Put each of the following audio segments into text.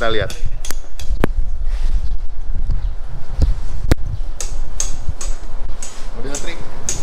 kita lihat. Model 3.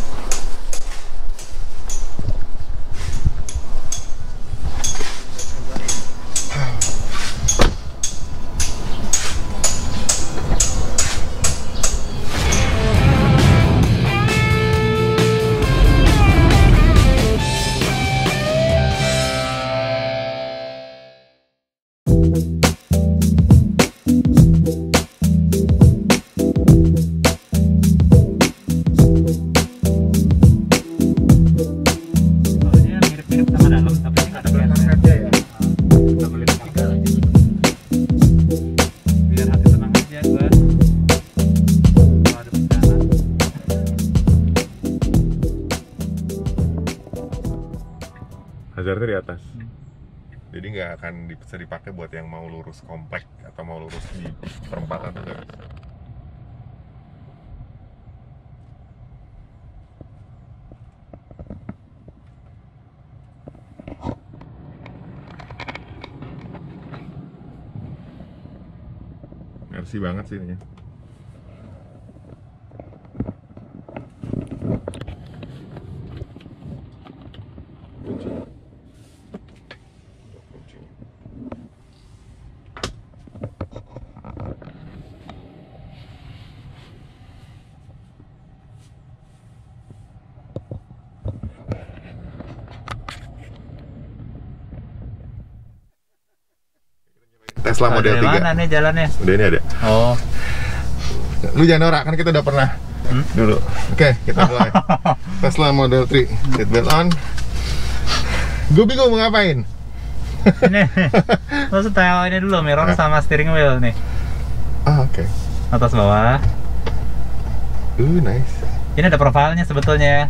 Hazardnya di atas. Jadi nggak akan bisa dipakai buat yang mau lurus komplek atau mau lurus di perempatan tuh nggak bisa. Mercy banget sih ini. Tesla Model 3. Mana nih jalannya? Udah ini ada. Oh. Lu jangan norak, kan kita udah pernah dulu. Oke, kita mulai. Tesla Model 3, seatbelt on. Gue bingung mau ngapain. Ini, lo setel ini dulu, mirror sama steering wheel nih. Oke. Atas bawah. Nice. Ini ada profilnya sebetulnya.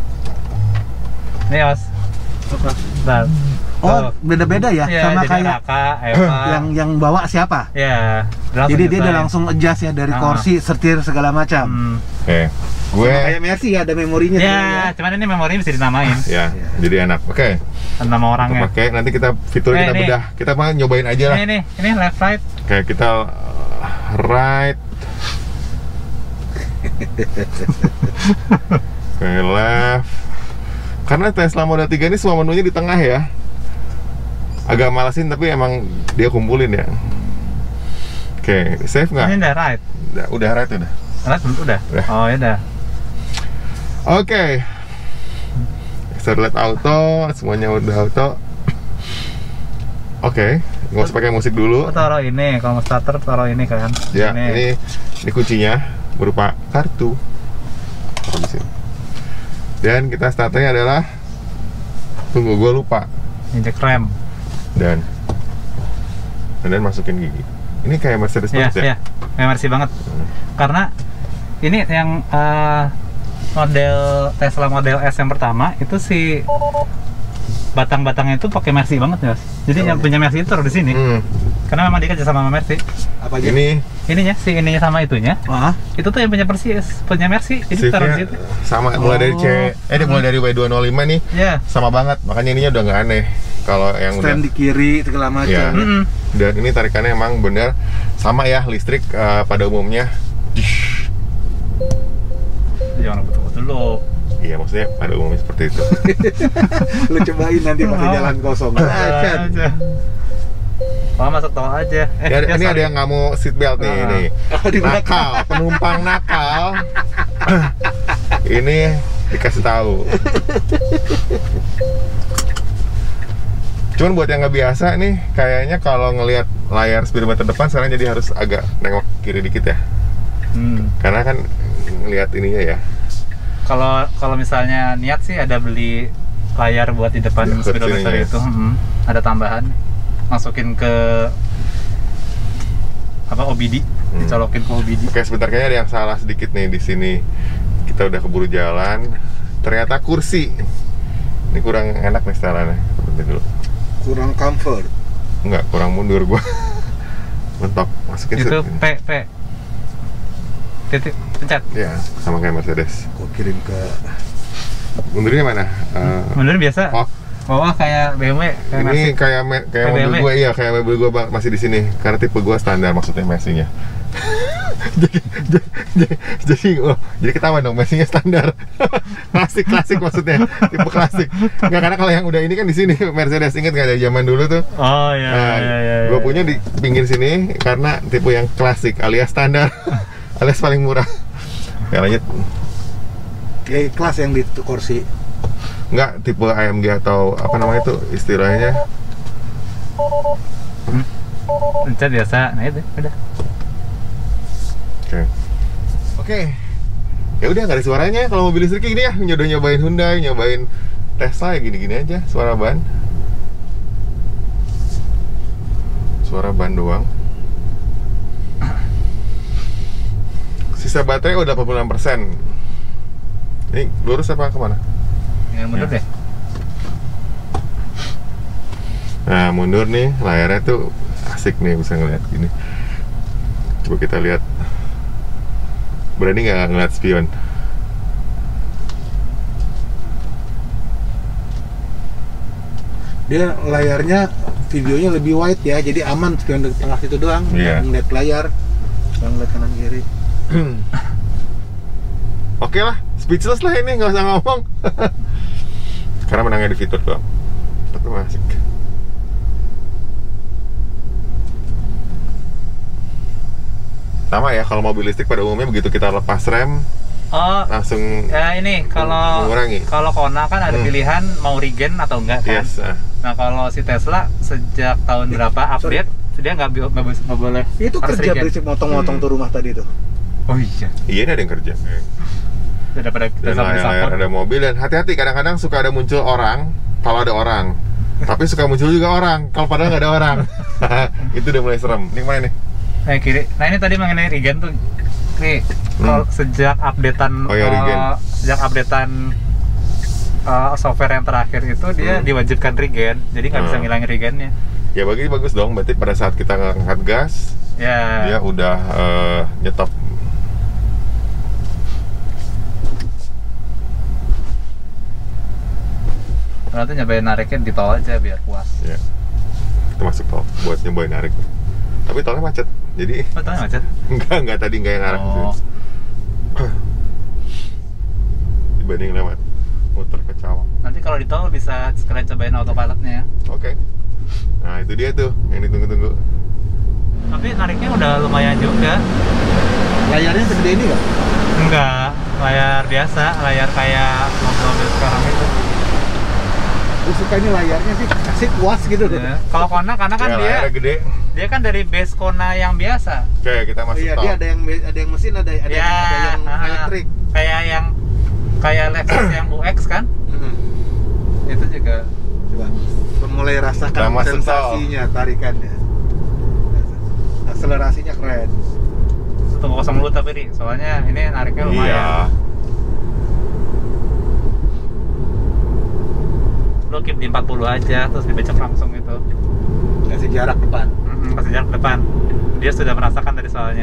Nih, Os. Apa? Bentar. Oh, beda-beda ya, Ya, sama jadi kayak Raka, Eva. yang bawa siapa? Ya. Jadi dia udah langsung adjust ya dari kursi, setir segala macam. Oke. Gue Kayak Mercy ya, ada memorinya. Ya, cuman ini memorinya bisa dinamain. ya, jadi enak. Oke. Nama orangnya. Oke, nanti kita fitur kita ini. bedah. Kita mah nyobain aja lah. Ini left right. Oke, kita right. Oke, left. Karena Tesla Model 3 ini semua menunya di tengah ya. Agak malasin tapi emang dia kumpulin ya. Oke, save nggak? Ini udah right. Udah right udah. Right udah. Udah. Oh, ya udah. Oke. Starlet auto, semuanya udah auto. Oke, nggak usah pakai musik dulu. Aku taruh ini, kalau mau starter taruh ini kan. Ya, ini kuncinya berupa kartu. Taruh di sini. Dan kita starternya adalah, tunggu gue lupa. Injek rem. Dan masukin gigi. Ini kayak Mercedes banget ya? Iya, kayak Mercy banget. Karena ini yang model Tesla Model S yang pertama itu si batang-batangnya itu pakai Mercy banget ya. Jadi yang punya Mercy itu taruh di sini. Karena memang dia kerja sama Mercy. Apa aja? Ininya sama itunya. Wah. Itu tuh yang punya Mercy. Jadi taruh di situ. Sama mulai dari mulai dari W205 nih. Iya. Sama banget. Makanya ininya udah nggak aneh. Kalau yang Stand di kiri segala macam. Ya. Dan ini tarikannya emang bener sama ya listrik pada umumnya. Jangan betul-betul lo. Iya, maksudnya pada umumnya seperti itu. Lu cobain nanti pakai jalan kosong. aja. Oh, masuk tol aja. Ini ada yang nggak mau seat belt nih, ini. Nakal, penumpang nakal. Ini dikasih tahu. Cuman buat yang nggak biasa nih, kayaknya kalau ngelihat layar speedometer depan sekarang jadi harus agak nengok kiri dikit ya. Karena kan ngelihat ininya ya. Kalau misalnya niat sih ada beli layar buat di depan speedometer ya. itu, ada tambahan. Masukin ke OBD, dicolokin ke OBD. Oke, sebentar, kayaknya ada yang salah sedikit nih di sini. Kita udah keburu jalan. Ternyata kursi ini kurang enak nih setelannya. Bentar dulu. Kurang comfort. Enggak, kurang mundur gua. Mentok, masukin Itu P titik pencet. Ya, sama kayak Mercedes. Gua kirim ke Mundurnya mana? Mundur biasa. Bawah kayak BMW, kayak Ini Mercy. kayak mobil BMW. gue, iya kayak mobil gue masih di sini. Karena tipe gue standar maksudnya Mercy-nya. jadi ketahuan dong Mercy-nya standar. klasik maksudnya, tipe klasik. Nggak, karena kalau yang udah ini kan di sini Mercedes, inget nggak dari zaman dulu tuh? Oh iya. Nah, gue punya di pinggir sini karena tipe yang klasik alias standar, alias paling murah. Ya lanjut. Kayak kelas yang di kursi. Nggak, tipe AMG atau apa namanya itu istilahnya. Pencet biasa, nah itu udah. Oke. Ya udah nggak ada suaranya kalau mobil listrik gini ya. Udah nyobain Hyundai, nyobain Tesla ya gini-gini aja, suara ban. Suara ban doang. Sisa baterai udah 86%. Ini lurus apa kemana? Yang mundur deh. Nah, mundur nih, layarnya tuh asik nih, bisa ngeliat gini. Coba kita lihat. Berani nggak ngeliat spion? Dia layarnya videonya lebih wide ya, jadi aman spion di tengah situ doang. Iya. Ngeliat layar, nggak ngeliat kanan kiri. Oke lah, speechless lah ini, nggak usah ngomong. Karena menangnya di fitur doang. Tapi asik. Sama ya, kalau mobil listrik pada umumnya begitu kita lepas rem Oh, langsung ya ini kalau mengurangi. kalau Kona kan ada pilihan mau regen atau enggak kan. Yes. Nah kalau si Tesla sejak tahun berapa update dia nggak boleh. Itu harus kerja regen. berisik motong-motong tuh rumah tadi tuh. Oh iya. Iya, ini ada yang kerja. Daripada Dan Tesla beli layar support. ada mobil, dan hati-hati kadang-kadang suka ada muncul orang kalau ada orang. Tapi suka muncul juga orang kalau padahal nggak ada orang. Itu udah mulai serem. Ini mana nih? Kiri. Nah ini tadi mengenai regen tuh. Nih, kalau sejak updatean Oh ya, regen. sejak updatean software yang terakhir itu dia diwajibkan regen, jadi nggak bisa ngilangin regennya. Ya bagus dong, berarti pada saat kita ngangkat gas Ya. dia udah nyetop. Nanti nyobain nariknya di tol aja biar puas. Ya. Kita masuk tol buat nyobain narik. Tapi tolnya macet. Jadi Oh, tolnya macet? enggak tadi enggak yang arah ke sini. Oh. Dibanding lewat muter ke Cawang. Nanti kalau di tol bisa sekalian cobain autopilotnya ya. Oke. Nah, itu dia tuh yang ditunggu-tunggu. Tapi nariknya udah lumayan juga. Layarnya segede ini nggak? Enggak, layar biasa, layar kayak mobil-mobil sekarang itu. Gue suka ini layarnya sih, asik puas gitu tuh. Ya. Kalau Kona karena kan Ya, dia layarnya gede. dia kan dari base Kona yang biasa. Oke, kita masuk Iya, tol. dia ada yang mesin, ada yang elektrik. Kayak Lexus yang UX kan? Itu juga. Coba mulai rasakan Kita masuk sensasinya, tarikannya. Akselerasinya keren. Tunggu kosong dulu tapi Ri, soalnya ini nariknya lumayan. Iya. Lo keep di 40 aja, terus dibecek langsung itu. Kasih jarak depan. Kasih jarak depan. Dia sudah merasakan tadi soalnya.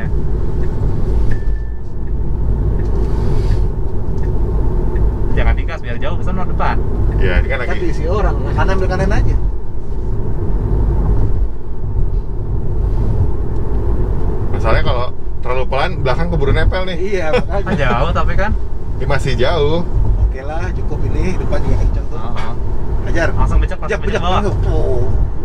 Jangan digas biar jauh pesan depan. Iya, ini kan Tapi lagi. isi orang, kanan ambil kanan aja. Masalahnya kalau terlalu pelan belakang keburu nempel nih. Iya, Kan makanya. jauh tapi kan. Ini masih jauh. Oke lah, cukup ini, depan juga kenceng tuh. Ajar. Langsung becek Bejak bawah. langsung. Oh.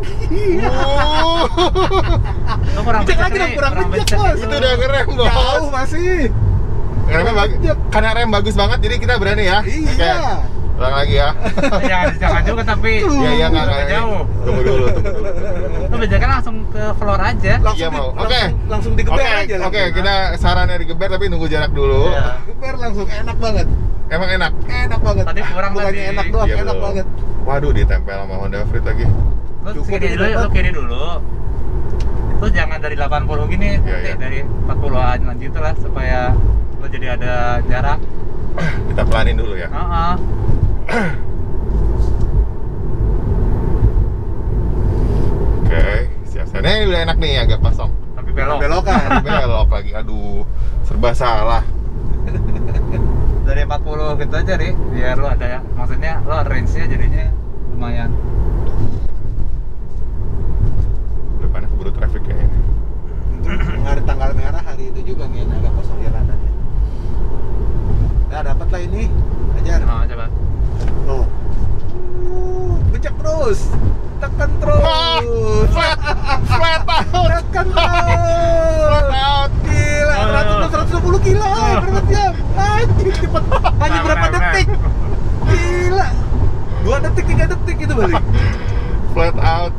Lo kurang Bejak becek lagi dong, nih, kurang becek, Bos. Itu udah ngerem, Bos. Jauh masih. Remnya bagus. Karena rem bagus banget, jadi kita berani ya. Iya. Oke. Ulang lagi ya. Jangan juga tapi. Iya, nggak jauh. Tunggu dulu. Lo bejaknya langsung ke floor aja. Iya, mau. Oke. Langsung digeber aja. Oke, kita sarannya digeber tapi nunggu jarak dulu. Iya. Geber langsung, enak banget. Emang enak. Enak banget. Tadi kurang Bukannya tadi. enak doang, Iya, enak belum. banget. Waduh, ditempel sama Honda Freed lagi. Lo Cukup kiri ini dulu, dapat. lo kiri dulu. Itu jangan dari 80 gini, Iya, nanti iya. dari 40-an lanjut gitu lah supaya lo jadi ada jarak. Kita pelanin dulu ya. Oke, siap. Nah, ini udah enak nih, agak kosong. Tapi belok. Belokan. Belok lagi. Aduh, serba salah. Dari 40 gitu aja, Ri. Biar lo ada ya. Maksudnya lo range-nya jadinya lumayan. Depannya keburu traffic kayaknya. Nggak ada tanggal merah hari itu juga nih agak kosong jalanannya. Nah dapat lah ini, ajar. Oh, coba. Tuh. Becek terus, tekan terus. Flat out. Tekan terus. Out. Gila, 120 kilo berapa jam? Anjing cepet. Hanya berapa detik? Gila. 2 detik, 3 detik itu balik. Flat out.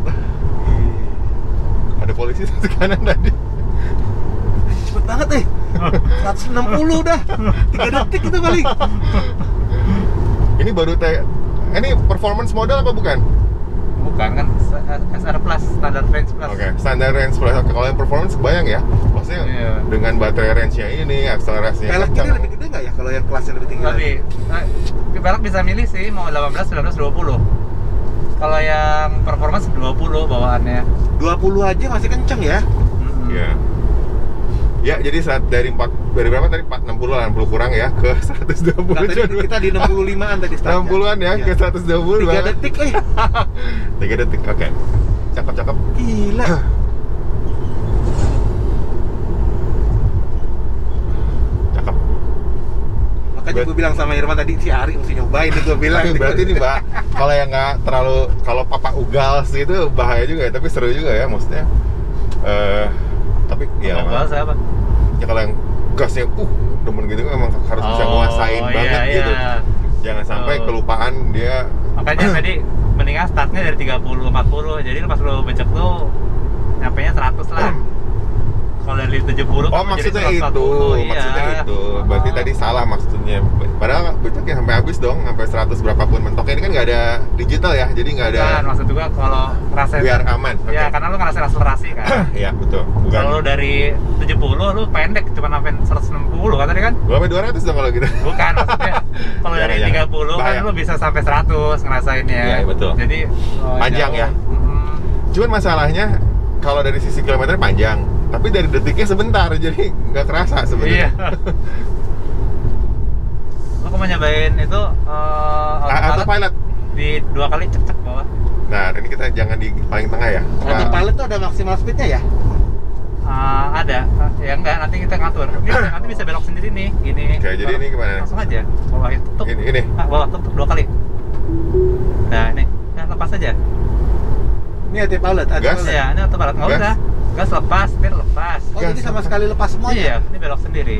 Ada polisi di kanan tadi. Cepet banget 160 dah. 3 detik itu balik. Ini baru ini performance model apa bukan? Bukan kan SR Plus, standar range plus. Oke, standar range plus. Oke, kalau yang performance bayang ya. Maksudnya Iya. dengan baterai range-nya ini, akselerasinya Pelek ini kencang. lebih gede nggak ya kalau yang kelasnya lebih tinggi? Lebih. Pelek bisa milih sih mau 18, 19, 20. Kalau yang performance 20 bawaannya. 20 aja masih kenceng ya. Iya. Ya, jadi saat dari berapa tadi? 60 lah, 60 kurang ya ke 120. Nah, tadi kita di 65-an tadi startnya. 60-an ya, Iya. ke 120 3 banget. detik 3 detik, oke. Cakep. Gila. Cakep. Makanya gue bilang sama Irman tadi, si Ari mesti nyobain nih gue bilang. Berarti nih Mbak, kalau yang nggak terlalu, kalau papa ugal sih itu bahaya juga ya, tapi seru juga ya maksudnya. Tapi ya Mau bahas apa? ya kalau yang gasnya demen gitu emang harus bisa nguasain banget gitu. Jangan sampai kelupaan dia. Makanya tadi mendingan startnya dari 30-40. Jadi pas lo becek tuh nyampenya 100 lah. Kalau dari 70 Oh maksudnya itu, maksudnya itu. Berarti tadi salah maksudnya. Padahal beceknya sampai habis dong, sampai 100 berapapun mentoknya. Ini kan nggak ada digital ya, jadi nggak ada. Kan, maksud juga kalau ngerasain Biar aman. Ya, karena lu ngerasain akselerasi kan. Iya betul. Bukan. Kalau lu dari 70 lu pendek cuma sampai 160 kan tadi kan? Gua sampai 200 dong kalau gitu. Bukan maksudnya kalau dari Jangan. 30 kan Bahaya. lu bisa sampai 100 ngerasainnya. Iya, betul. Jadi Panjang jauh. ya? Cuman masalahnya kalau dari sisi kilometer panjang, tapi dari detiknya sebentar, jadi nggak kerasa sebenarnya. Iya. Lu mau nyobain itu Autopilot. di 2 kali cek bawah. Nah, ini kita jangan di paling tengah ya. Autopilot tuh ada maksimal speednya ya? Ada, ya enggak, nanti kita ngatur. Nanti bisa belok sendiri nih, gini. Oke, jadi ini gimana nih? Langsung aja, bawah itu tutup. Ini. Bawah tutup 2 kali. Nah ini, ya lepas aja. Ini autopilot, Gas? Ya, ini autopilot nggak Gas? usah. Gas lepas, setir lepas. Oh jadi sama sekali lepas semuanya? Iya, ini belok sendiri.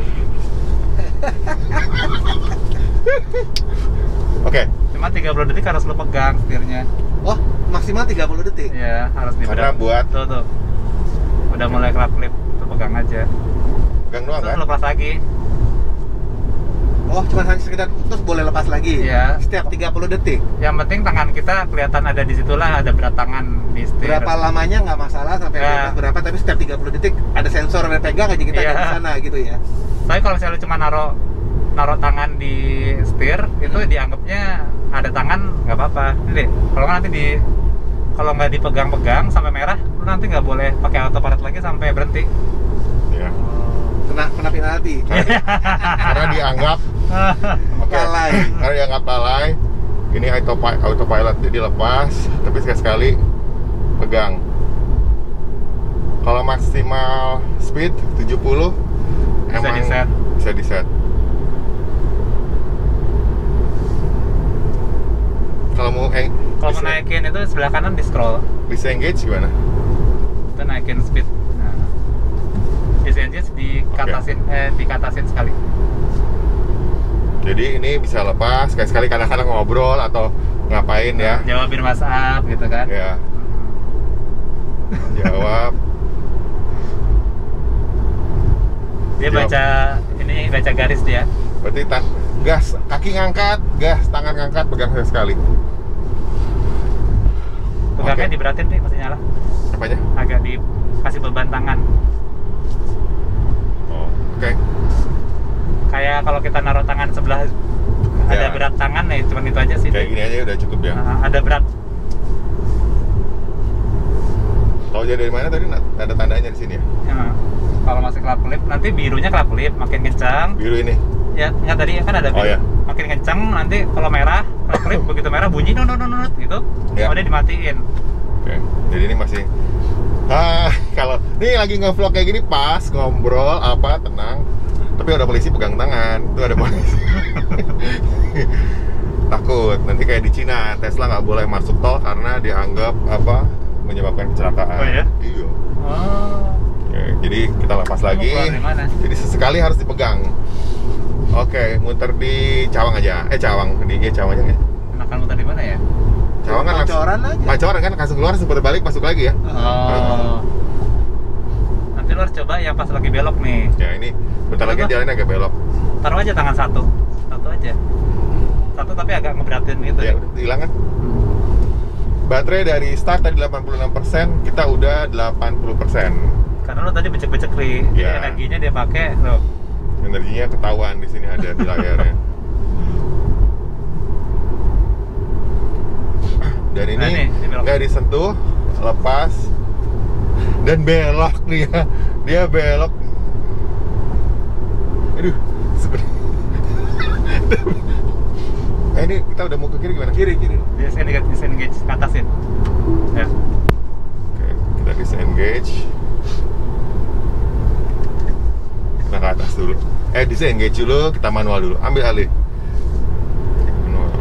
Oke. Cuma 30 detik harus lo pegang setirnya. Oh maksimal 30 detik? Iya, harus Karena dipegang. buat Tuh. Udah mulai kelap-kelip, tuh pegang aja. pegang doang Terus kan? lepas lagi. Oh cuma hanya sekedar terus boleh lepas lagi? Iya. Setiap 30 detik? Yang penting tangan kita kelihatan ada di situlah, ada berat tangan di setir. Berapa lamanya nggak masalah sampai Ya. berapa, tapi setiap 30 detik ada sensor yang pegang aja kita Iya. ada di sana gitu ya? Tapi kalau misalnya lu cuma naruh tangan di setir, itu dianggapnya ada tangan nggak apa-apa. Jadi kalau nggak nanti kalau nggak dipegang-pegang sampai merah, lu nanti nggak boleh pakai autopilot lagi sampai berhenti. Ya. Kena penalti? Karena dianggap oke, Lalai. Karena dianggap lalai. Ini autopilot, jadi lepas, tapi sekali pegang. Kalau maksimal speed 70 Bisa emang di-set. bisa di-set. Kalau mau Kalau mau naikin itu sebelah kanan di scroll, disengage gimana? itu naikin speed. Nah, disengage dikatasin sekali. Jadi ini bisa lepas, kayak sekali kadang-kadang ngobrol atau ngapain ya? Jawabin WhatsApp gitu kan. Ya. Jawab. Dia Jawab. baca garis dia. Berarti gas, kaki ngangkat, gas, tangan ngangkat, pegang sekali. Pegangnya Oke. diberatin nih, masih nyala. Apanya? Agak dikasih beban tangan. Oh, oke. Kayak kalau kita naruh tangan sebelah ada Ya. berat tangan nih, cuman itu aja sih. Kayak gini aja udah cukup ya. Nah, ada berat. Tahu dia dari mana tadi? Ada tandanya di sini ya. Ya, kalau masih kelap-kelip, nanti birunya kelap-kelip makin kencang. Biru ini. Ya, nggak tadi kan ada Oh, iya. makin kenceng nanti kalau merah, klip begitu merah bunyi nut gitu, Ya. kemudian dimatiin. Oke, jadi ini masih kalau nih lagi nge-vlog kayak gini pas ngobrol apa tenang, tapi ada polisi pegang tangan, tuh ada polisi. Takut nanti kayak di Cina Tesla nggak boleh masuk tol karena dianggap apa menyebabkan kecelakaan. Oh, ya? Iya. Oh. Oke, jadi kita lepas Mau lagi. keluar dari mana? Jadi sesekali harus dipegang. Oke, muter di Cawang aja. Cawang Cawang aja ya. Enakan muter di mana ya? Cawang kan langsung Pancoran aja. Pancoran kan langsung keluar, langsung putar balik masuk lagi ya. Oh. Nanti lu harus coba yang pas lagi belok nih. Ya ini bentar lagi Apa? jalannya agak belok. Taruh aja tangan satu aja. Satu tapi agak ngeberatin gitu. Ya udah hilang kan. Baterai dari start tadi 86%, kita udah 80%. Karena lo tadi becek-becek Ri, jadi Ya. energinya dia pakai lo. Energinya ketahuan di sini ada di layarnya. Dan ini Nah, ini belok. nggak disentuh, lepas dan belok dia. Dia belok. Aduh, sebenarnya. Ini kita udah mau ke kiri gimana? Kiri. Disengage ke atasin. Ya. Oke, kita disengage. Kita ke atas dulu. Disengage dulu, kita manual dulu. Ambil alih. Manual.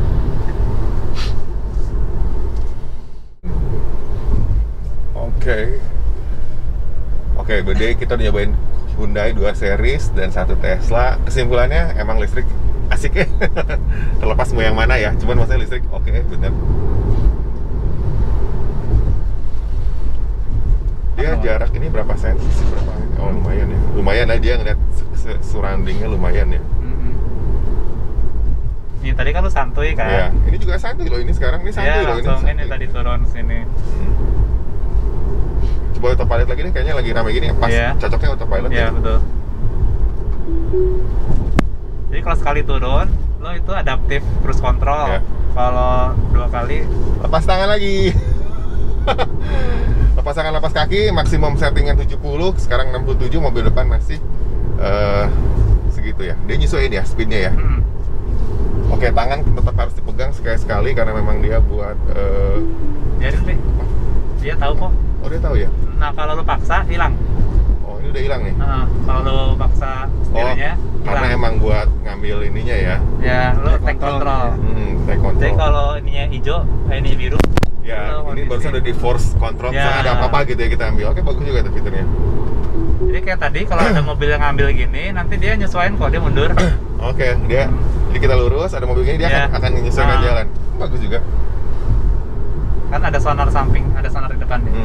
Oke, berarti kita udah nyobain Hyundai 2 series dan 1 Tesla. Kesimpulannya emang listrik asik ya. Terlepas mau yang mana ya, cuman maksudnya listrik oke, bener. Dia jarak ini berapa senti sih? Berapa? Oh lumayan ya. Lumayan lah dia ngeliat surroundingnya lumayan ya. Ini tadi kan lu santuy kan? Iya. Ini juga santuy loh ini sekarang. Ini santuy Iya, loh langsung ini santuy. tadi turun sini. Coba autopilot lagi nih, kayaknya lagi rame gini pas Iya. cocoknya autopilot Iya ya. betul. Jadi kalau sekali turun, lo itu adaptif cruise control. Iya. Kalau 2 kali, Lepas tangan lagi. Lepas tangan, lepas kaki, maksimum settingan 70, sekarang 67, mobil depan masih segitu ya. Dia nyesuaiin ya speednya ya. Oke, tangan tetap harus dipegang sekali-sekali karena memang dia buat jadi nih, dia tahu kok. oh dia tahu ya. Nah kalau lo paksa hilang. Oh ini udah hilang nih. Kalau lo paksa setirnya Karena hilang. emang buat ngambil ininya ya. Ya lo Take take control. control. Take control. Jadi kalau ininya hijau, ini biru. Ya, lo ini kondisi. barusan udah di force control, Ya. misalnya ada apa-apa gitu ya kita ambil. Oke, bagus juga tuh fiturnya. Jadi kayak tadi kalau ada mobil yang ngambil gini, nanti dia nyesuaiin kok, dia mundur. Oke, dia jadi kita lurus, ada mobil gini dia Ya. akan menyesuaikan jalan. Bagus juga. Kan ada sonar samping, ada sonar di depan nih.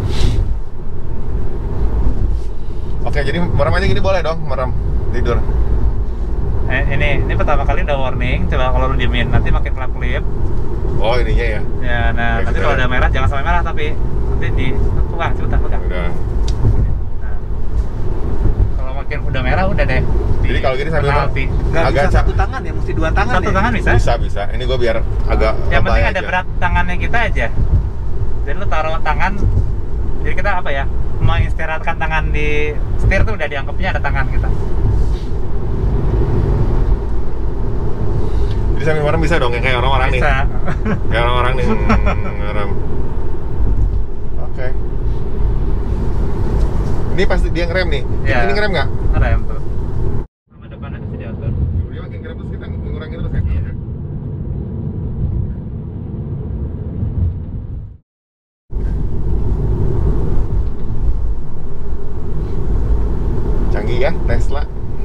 Oke, jadi merem aja gini boleh dong, merem tidur. Ini pertama kali udah warning, coba kalau lu diemin nanti makin kelap-kelip. Oh, ininya ya. Ya, nah Ya, nanti kita kalau lihat. udah merah jangan sampai merah tapi nanti di pegang, cepetan pegang. Udah. Nah, kalau makin udah merah udah deh. Jadi kalau gini sambil penalti. Nggak Agak bisa satu tangan ya, mesti 2 tangan Satu ya? tangan bisa. bisa. Ini gue biar agak Yang penting lebay ada aja. berat tangannya kita aja. Jadi lu taruh tangan. Jadi kita apa ya? Mengistirahatkan tangan di setir tuh udah dianggapnya ada tangan kita. Jadi sambil merem bisa dong, yang kayak orang-orang nih. Bisa. Kayak orang-orang nih merem. Oke. Ini pasti dia ngerem nih. Iya. Ini ngerem nggak? Rem tuh. Sama depan aja bisa diatur. Dia makin ngerem terus kita ngurangin terus kan? Iya. Oke. Canggih ya Tesla.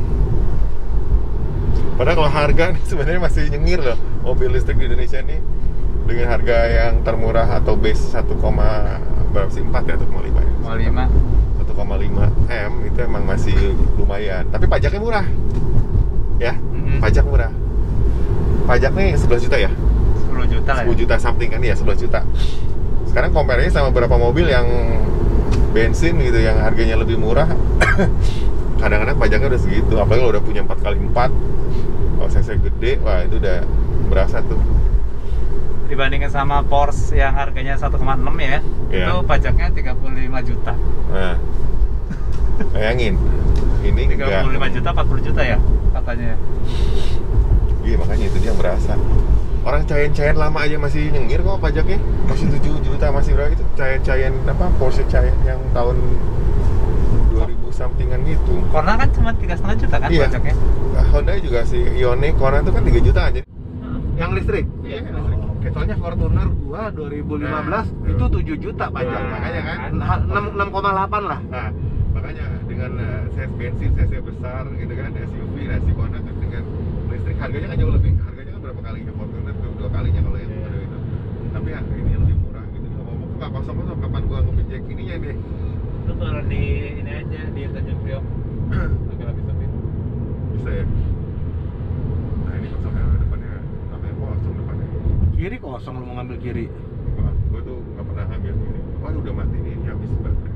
Padahal kalau harga nih sebenarnya masih nyengir loh mobil listrik di Indonesia nih dengan harga yang termurah atau base 1, berapa sih 4 ya 1,5 ya? 5. 1,5 M itu emang masih lumayan. Tapi pajaknya murah. Ya, Mm-mm. pajak murah. Pajak nih 11 juta ya? 10 juta lah 10 ya. juta something kan ya, 11 juta. Sekarang compare-nya sama beberapa mobil yang bensin gitu yang harganya lebih murah. Kadang-kadang pajaknya udah segitu, apalagi kalau udah punya 4x4. Kalau cc gede, wah itu udah berasa tuh. Dibandingkan sama Porsche yang harganya 1,6 ya, Iya. itu pajaknya 35 juta. Nah, bayangin. ini enggak. 35 juta, 40 juta ya katanya. Iya makanya itu dia yang berasa. Orang Cayenne lama aja masih nyengir kok pajaknya. Masih 7 juta, masih berapa itu Cayenne apa Porsche Cayenne yang tahun 2000 something-an gitu. Kona kan cuma 3,5 juta kan Iya. pajaknya. Honda juga sih, Ioniq Kona itu kan 3 juta aja. Yang listrik? Iya, listrik. Oke, soalnya Fortuner gua 2015 Nah, itu 7 juta pajak. Nah, makanya kan. 6,8 lah. Nah, makanya dengan size bensin, size besar gitu kan, SUV, nah si Kona kan dengan listrik harganya kan jauh lebih. Harganya kan berapa kalinya Fortuner tuh, 2 kalinya kalau yang model itu. Tapi ya ini lebih murah gitu. Ngomong kok nggak kosong-kosong kapan gua ngejek ininya deh. Itu turun di ini aja di Tanjung Priok. Agak lebih sepi. Bisa ya. Nah ini kosongnya depannya, namanya kosong depannya. Kiri kosong, lu mau ngambil kiri. Wah, gua tuh nggak pernah ngambil ini. Wah udah mati nih, habis baterai.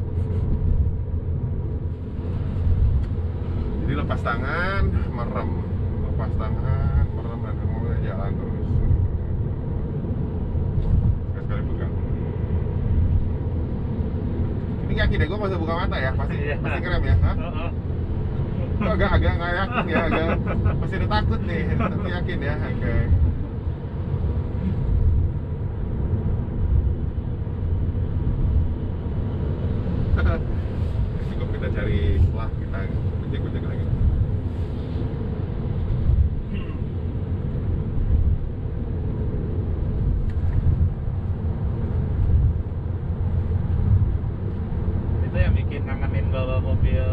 Jadi lepas tangan, merem, lepas tangan, merem dan kemudian jalan terus. Sekali pegang. Ini yakin deh, gue masih buka mata ya, pasti Iya. pasti keren ya. Hah? Gua agak nggak yakin ya, agak masih ada takut nih, tapi yakin ya, oke. Cukup kita cari setelah kita cek lagi. Itu yang bikin ngangenin bawa mobil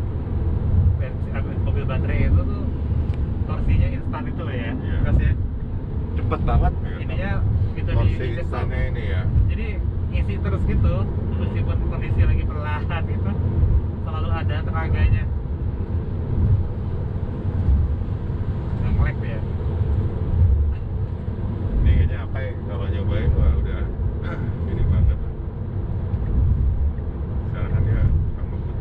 mobil baterai itu tuh torsinya instan itu loh ya. Iya. Gasnya Cepet banget. ininya gitu di Torsi injek tuh. instannya ini ya. Jadi ngisi terus gitu meskipun kondisi lagi perlahan gitu selalu ada tenaganya. Nggak nge-lag ya. Ini kayaknya apa ya, kalau nyobain wah udah ini banget. Sekarang kan dia tukang ngebut.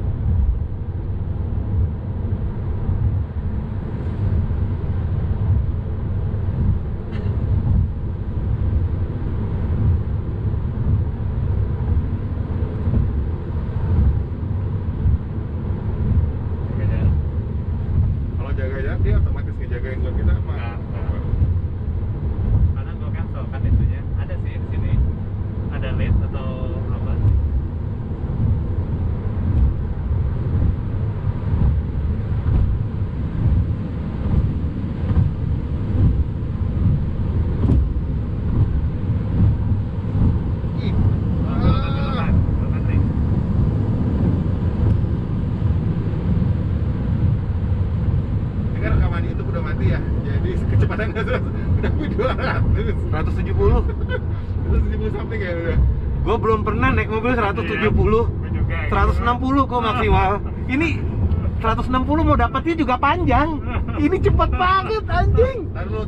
Kayaknya Kalau jaga jarak dia otomatis ngejagain buat kita apa? Nggak. Karena gua cancel kan itunya. Ada sih di sini. Ada LED atau apa? Ih, Belokan, belokan ring. ini kan rekaman YouTube udah mati ya, jadi kecepatan udah 200 170. 170 something ya udah. Gua belum pernah naik mobil 170. Gua juga. 160 kok maksimal. Ini 160 mau dapetnya juga panjang. Ini cepet banget anjing. Tar lu.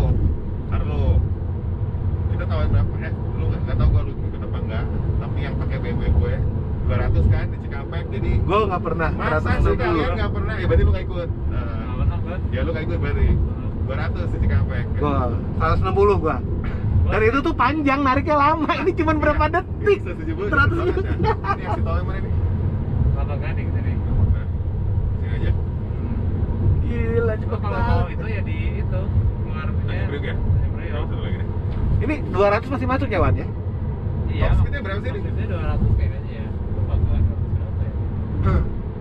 Kita tahu berapa ya? Lu nggak tahu gua lu ikut apa enggak? Tapi yang pakai BMW gue 200 kan di Cikampek, jadi Gua nggak pernah masa sih kalian 160. nggak pernah? Ya berarti lu nggak ikut. Nggak pernah, Bud. Ya lu nggak ikut berarti 200 di Cikampek. Gua 160 gua. Dan itu tuh panjang, nariknya lama. Ini cuma berapa detik? 170. 100 Ini yang si tol yang mana nih? Kelapa Gading sini. Sini aja. Gila Itu cepet kalau mau banget. itu ya di itu pengaruhnya. Tanjung Priok ya? Tanjung Priok. Satu lagi nih. Ini 200 masih masuk ya Wan ya? Iya. Top speednya berapa sih ini? Top speednya 200 kayaknya ya. Lupa gua 200 berapa ya.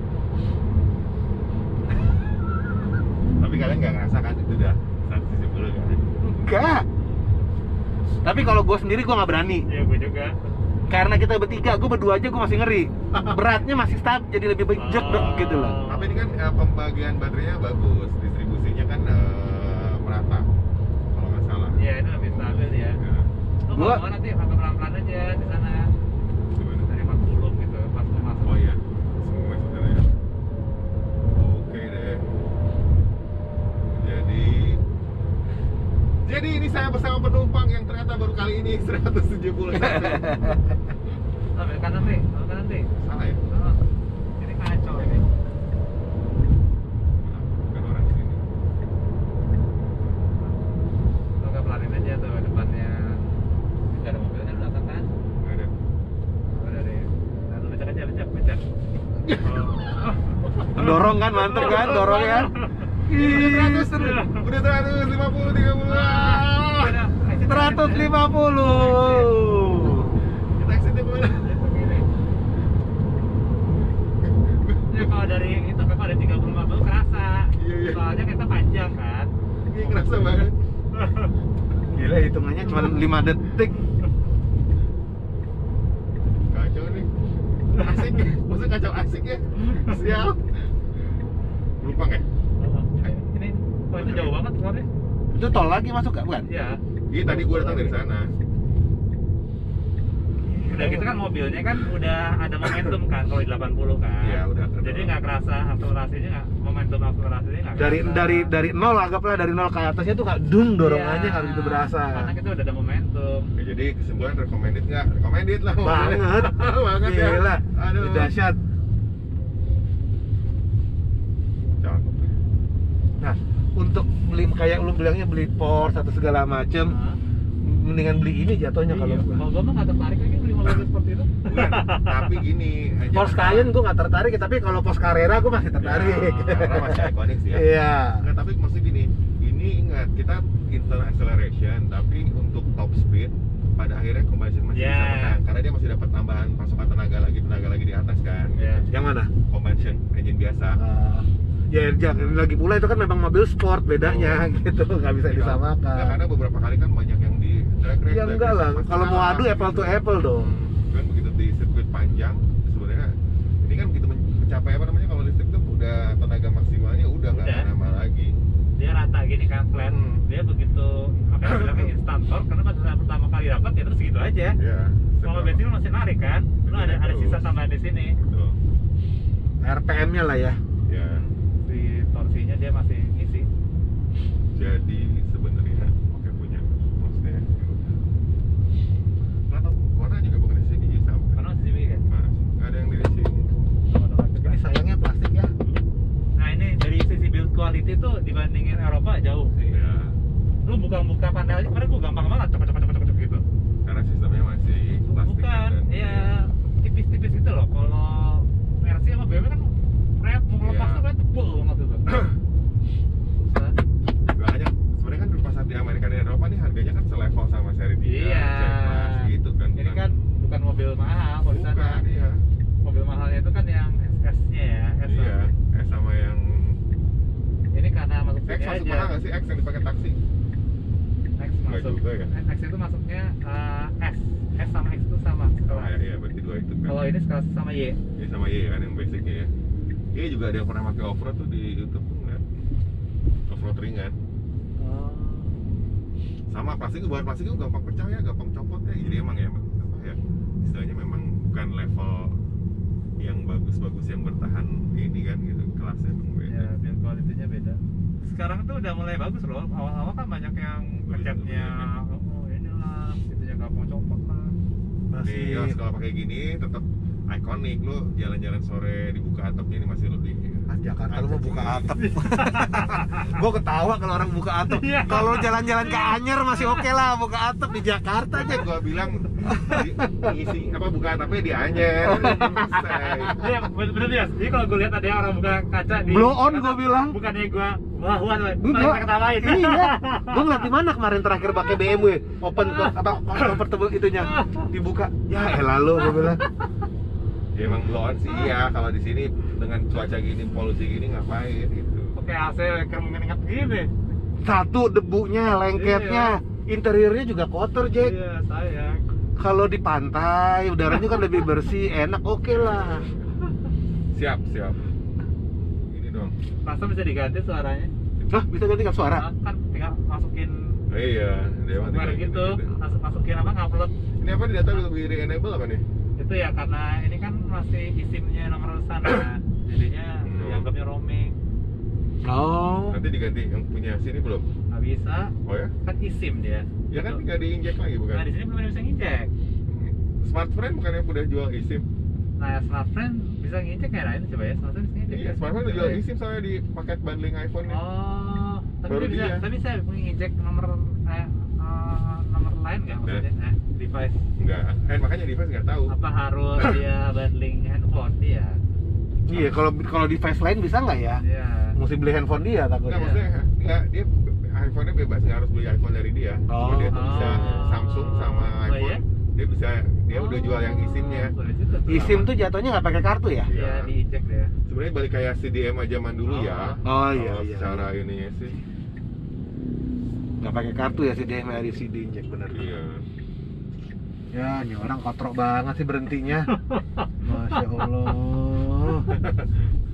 Tapi kalian nggak ngerasa kan itu udah 170 kan? Enggak. Tapi kalau gue sendiri gue nggak berani. Iya, gua juga. Karena kita bertiga, gue berdua aja gue masih ngeri. Beratnya masih stabil, jadi lebih bejek gitu loh. Tapi ini kan pembagian baterainya bagus, distribusinya kan merata kalau nggak salah. Iya, itu lebih stabil ya. Ya, Lu Gua- mau nanti agak pelan-pelan aja di sana. gimana? Dari 40 gitu pas lu masuk. Oh iya, semua saudara ya. Oke deh. Jadi ini saya bersama penumpang yang ternyata baru kali ini 170. Oh, belok kanan nih, belok kanan nih. Salah ya? Oh, ini kacau ini. Bukan orang sini. Lu nggak pelanin aja tuh depannya. Nggak ada mobilnya di belakang kan? Nggak ada. Oh, dari. Nah, lu becek aja, becek. Oh. Dorong kan, mantep kan, dorong ya. Udah 100, udah 150, 30. 150. Kita exitnya kemana? Ya kalau dari itu kalau ada 30-50 kerasa. Iya. Soalnya kita panjang kan. Ini kerasa banget. Gila, hitungannya cuma 5 detik. Kacau nih. Asik ya, maksudnya kacau asik ya. Siap. Pelumpang ya? Ini kok itu jauh banget keluarnya. Itu tol lagi masuk gak, bukan? Iya. Iya, tadi gua datang dari sana. Udah gitu kan mobilnya kan udah ada momentum kan kalau di 80 kan. Iya, udah. Jadi nggak kerasa akselerasinya, nggak momentum akselerasinya nggak kerasa. Dari nol, anggaplah dari nol ke atasnya tuh gak dung dorongannya Iya, kalau gitu berasa. Karena kita udah ada momentum. Ya, jadi kesimpulan recommended nggak? Recommended lah. Banget. Banget ya. Gila. Aduh. Dahsyat. Cakep. Nah, untuk beli kayak lu bilangnya beli Porsche atau segala macem, Hah? mendingan beli ini jatuhnya kalau Iya, gua. kalau gua mah nggak tertarik lagi beli mobil seperti itu. Bukan, tapi gini aja. Porsche Cayenne gua nggak tertarik, tapi kalau Porsche Carrera gua masih tertarik. Ya, karena masih ikonik sih ya. Iya. Nggak, tapi maksud gini, ini ingat kita internal acceleration, tapi untuk top speed pada akhirnya combustion masih Yeah. bisa menang karena dia masih dapat tambahan pasokan tenaga lagi di atas kan. Iya. Yang mana? Combustion engine biasa. Ya, jangan lagi pula itu kan memang mobil sport bedanya gitu, nggak bisa Nggak, disamakan. karena beberapa kali kan banyak yang di drag race. Ya enggak lah, kalau mau adu apple to apple dong. Kan begitu di sirkuit panjang sebenarnya ini kan begitu mencapai apa namanya kalau listrik tuh udah tenaga maksimalnya udah nggak Udah. nambah lagi. Dia rata gini kan flat. Dia begitu makanya bilangnya instant torque karena pada saat pertama kali dapat ya terus gitu aja. Ya. Kalau bensin lu masih narik kan, lu ada sisa tambahan di sini. Betul. RPM-nya lah ya. Ya. Di torsinya dia masih ngisi. Jadi sebenarnya oke punya maksudnya ya udah. Nggak tahu warna juga bukan di sini sama. Karena masih CB kan. Mas, nggak ada yang di sini. Ini sayangnya plastik ya. Nah ini dari sisi build quality tuh dibandingin Eropa jauh sih. Ya. Lu buka panel aja kemarin gua gampang banget cepet gitu. Karena sistemnya masih plastik. Bukan, kan. ya tipis-tipis gitu loh. Kalau Mercy sama BMW kan rem mau lepas Iya. tuh kan tebel banget itu. Susah. Makanya sebenarnya kan pas saat di Amerika dan Eropa nih harganya kan selevel sama seri 3, Iya. C-Class gitu kan. Ini kan bukan mobil mahal kalau di sana. bukan, iya. Mobil mahalnya itu kan yang SS-nya ya, S Iya, sama yang Ini karena masuk X sini masuk aja. mahal nggak sih X yang dipakai taksi? X Nggak masuk. juga ya? X itu masuknya S sama X itu sama sekelas. Iya, berarti dua itu kan. Kalau ini sekelas sama Y. Ini sama Y kan yang basicnya ya. Iya juga ada yang pernah pakai off-road tuh di YouTube tuh ngeliat off-road ringan. Sama plastiknya, bahan plastiknya gampang pecah ya, gampang copot ya. Jadi emang ya apa ya? Istilahnya memang bukan level yang bagus-bagus yang bertahan ini kan gitu. Kelasnya memang beda. Ya, build quality-nya beda. Sekarang tuh udah mulai bagus loh. Awal-awal kan banyak yang ngecatnya inilah, itunya gampang copot lah. Nih, ya, kalau pakai gini tetap ikonik lu jalan-jalan sore dibuka atapnya ini masih lebih. Jakarta lu mau buka atap. Gua ketawa kalau orang buka atap. Kalau jalan-jalan ke Anyer masih oke lah buka atap di Jakarta aja. Gua bilang isi apa buka atapnya di Anyer. Iya, bener ya. Jadi kalau gue lihat ada yang orang buka kaca di Blow on gua bilang. bukannya gue wah Enggak. ketawain. Iya. Gua ngeliat di mana kemarin terakhir pakai BMW open apa convertible itunya dibuka. Ya elah lu gua bilang. Ya emang blow on sih iya, kalau di sini dengan cuaca gini, polusi gini ngapain gitu. Oke, AC keringat gini. Satu debunya, lengketnya, interiornya juga kotor, Jack. Iya, sayang. Kalau di pantai, udaranya kan lebih bersih, enak, oke lah. Siap. Ini dong. Masa bisa diganti suaranya? Hah, bisa ganti kan suara? Kan tinggal masukin Iya, dia mah software tinggal gitu, gitu. masukin apa ngupload. Ini apa di data lebih re-enable apa nih? Itu ya karena ini kan masih SIM-nya nomor sana. Jadinya dianggapnya roaming. Oh. Nanti diganti yang punya sini belum? Nggak bisa, Oh ya? kan eSIM dia. Ya kan Gitu. tinggal diinjek lagi bukan? Nah di sini belum bisa nginjek. Smartfriend bukan yang udah jual eSIM? Nah smartphone bisa nginjek ya? Nah ini coba ya, smartphone bisa nginjek Iya, ya? smartphone udah jual eSIM soalnya di paket bundling iPhone nya. Oh, Baru dia. tapi saya nginjek nomor nomor lain nggak maksudnya? Device. Enggak, makanya device nggak tahu. Apa harus dia bundling handphone dia? Iya, kalau di Face lain bisa nggak ya? Iya. Mesti beli handphone dia takutnya. Enggak, maksudnya enggak, dia iPhone-nya bebas, nggak harus beli iPhone dari dia. Oh. Cuma dia tuh bisa Samsung sama Oh, iPhone. iya? Dia udah jual yang SIM-nya. Boleh juga tuh. eSIM tuh jatuhnya nggak pakai kartu ya? Iya, diinjek deh. Sebenarnya balik kayak CDMA zaman dulu ya. Oh iya Kalau iya. secara ininya sih. Nggak pakai kartu ya si DM dari CD injek bener. Iya. Ya, ini orang kotrok banget sih berhentinya. Masya Allah.